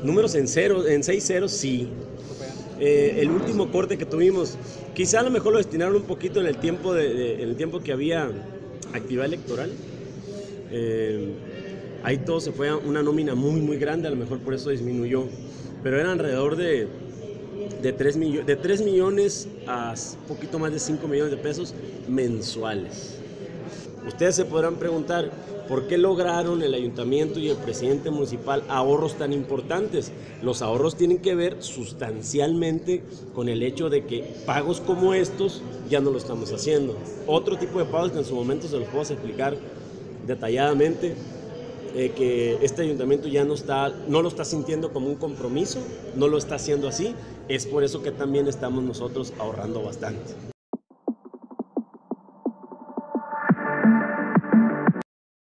Números en cero, en 6 ceros, sí. El último corte que tuvimos, quizá a lo mejor lo destinaron un poquito en el tiempo, en el tiempo que había actividad electoral. Ahí todo se fue a una nómina muy grande, a lo mejor por eso disminuyó. Pero era alrededor de 3 millones a poquito más de 5 millones de pesos mensuales. Ustedes se podrán preguntar, ¿por qué lograron el ayuntamiento y el presidente municipal ahorros tan importantes? Los ahorros tienen que ver sustancialmente con el hecho de que pagos como estos ya no lo estamos haciendo. Otro tipo de pagos que en su momento se los puedo explicar detalladamente, que este ayuntamiento ya no lo está sintiendo como un compromiso, no lo está haciendo así, es por eso que también estamos nosotros ahorrando bastante.